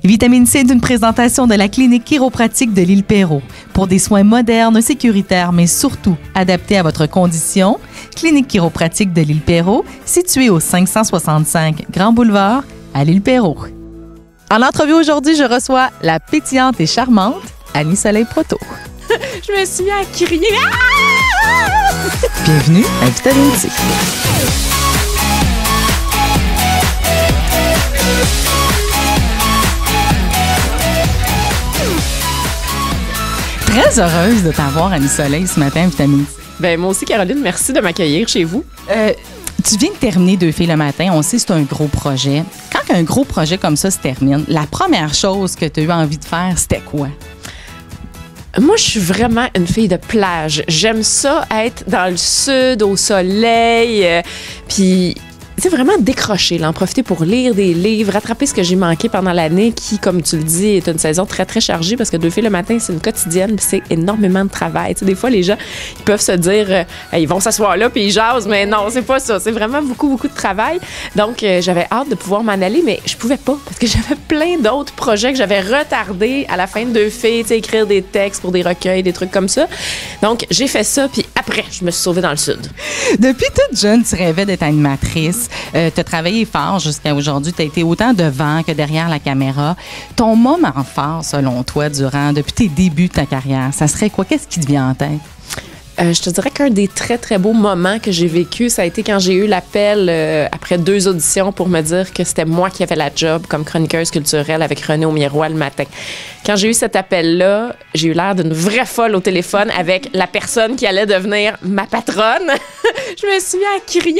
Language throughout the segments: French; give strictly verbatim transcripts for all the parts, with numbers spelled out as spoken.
Vitamine C est une présentation de la clinique chiropratique de l'île Perrot. Pour des soins modernes, sécuritaires, mais surtout adaptés à votre condition, clinique chiropratique de l'île Perrot, située au cinq cent soixante-cinq Grand Boulevard, à l'île Perrot. En entrevue aujourd'hui, je reçois la pétillante et charmante Annie Soleil Proto. Je me suis mis à crier. Ah! Bienvenue à Vitamine C. Très heureuse de t'avoir, Annie Soleil, ce matin à Vitamine C. Ben moi aussi, Caroline, merci de m'accueillir chez vous. Euh, tu viens de terminer Deux filles le matin. On sait que c'est un gros projet. Quand un gros projet comme ça se termine, la première chose que tu as eu envie de faire, c'était quoi? Moi, je suis vraiment une fille de plage. J'aime ça être dans le sud, au soleil, euh, puis... C'est vraiment décrocher, là, en profiter pour lire des livres, rattraper ce que j'ai manqué pendant l'année, qui, comme tu le dis, est une saison très, très chargée parce que Deux filles le matin, c'est une quotidienne, puis c'est énormément de travail. Tu sais, des fois, les gens, ils peuvent se dire, euh, ils vont s'asseoir là, puis ils jasent, mais non, c'est pas ça. C'est vraiment beaucoup, beaucoup de travail. Donc, euh, j'avais hâte de pouvoir m'en aller, mais je pouvais pas parce que j'avais plein d'autres projets que j'avais retardés à la fin de Deux filles, tu sais, écrire des textes pour des recueils, des trucs comme ça. Donc, j'ai fait ça, puis après, je me suis sauvée dans le sud. Depuis toute jeune, tu rêvais d'être animatrice. Euh, tu as travaillé fort jusqu'à aujourd'hui. Tu as été autant devant que derrière la caméra. Ton moment fort, selon toi, durant, depuis tes débuts de ta carrière, ça serait quoi? Qu'est-ce qui te vient en tête? Euh, je te dirais qu'un des très, très beaux moments que j'ai vécu, ça a été quand j'ai eu l'appel euh, après deux auditions pour me dire que c'était moi qui avais la job comme chroniqueuse culturelle avec René Aumirois le matin. Quand j'ai eu cet appel-là, j'ai eu l'air d'une vraie folle au téléphone avec la personne qui allait devenir ma patronne. Je me suis mis à crier.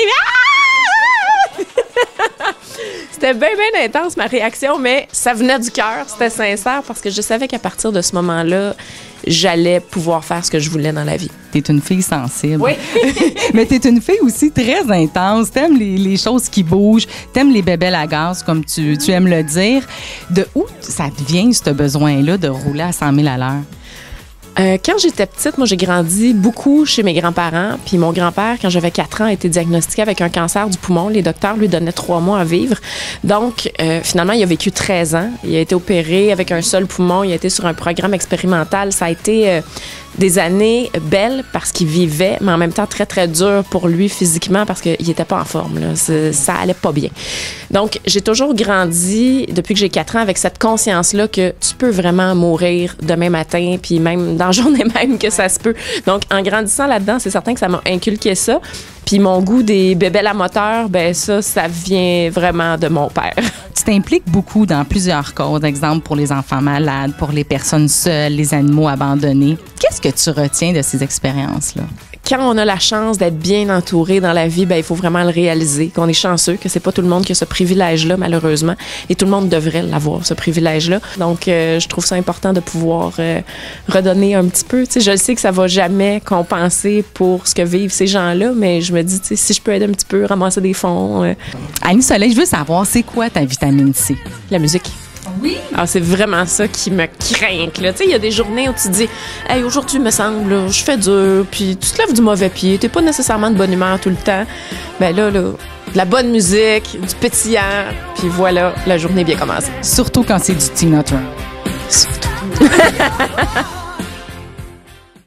Ah! C'était bien, bien intense, ma réaction, mais ça venait du cœur, c'était sincère, parce que je savais qu'à partir de ce moment-là, j'allais pouvoir faire ce que je voulais dans la vie. T'es une fille sensible. Oui. Mais t'es une fille aussi très intense. T'aimes les, les choses qui bougent. T'aimes les bébelles à gaz, comme tu, tu aimes le dire. De où ça te vient, ce besoin-là, de rouler à cent mille à l'heure? Euh, quand j'étais petite, moi, j'ai grandi beaucoup chez mes grands-parents. Puis mon grand-père, quand j'avais quatre ans, a été diagnostiqué avec un cancer du poumon. Les docteurs lui donnaient trois mois à vivre. Donc, euh, finalement, il a vécu treize ans. Il a été opéré avec un seul poumon. Il a été sur un programme expérimental. Ça a été euh, des années belles parce qu'il vivait, mais en même temps très, très dur pour lui physiquement parce qu'il n'était pas en forme, là. Ça allait pas bien. Donc, j'ai toujours grandi, depuis que j'ai quatre ans, avec cette conscience-là que tu peux vraiment mourir demain matin, puis même dans la journée même que ça se peut. Donc, en grandissant là-dedans, c'est certain que ça m'a inculqué ça. Puis mon goût des bébelles à moteur, ben ça, ça vient vraiment de mon père. Tu t'impliques beaucoup dans plusieurs causes, exemple pour les enfants malades, pour les personnes seules, les animaux abandonnés. Qu'est-ce que tu retiens de ces expériences-là? Quand on a la chance d'être bien entouré dans la vie, ben il faut vraiment le réaliser, qu'on est chanceux, que c'est pas tout le monde qui a ce privilège-là, malheureusement, et tout le monde devrait l'avoir, ce privilège-là. Donc, euh, je trouve ça important de pouvoir euh, redonner un petit peu. Tu sais, je sais que ça va jamais compenser pour ce que vivent ces gens-là, mais je me dis, tu sais, si je peux aider un petit peu, ramasser des fonds. Euh... Annie Soleil, je veux savoir, c'est quoi ta vitamine C? La musique. Oui. Ah, c'est vraiment ça qui me craint. Tu sais, il y a des journées où tu te dis, hey, aujourd'hui, me semble, là, je fais dur, puis tu te lèves du mauvais pied, t'es pas nécessairement de bonne humeur tout le temps. Ben là, là, de la bonne musique, du pétillant, puis voilà, la journée bien commencée. Surtout quand c'est du Tina Turner. Surtout.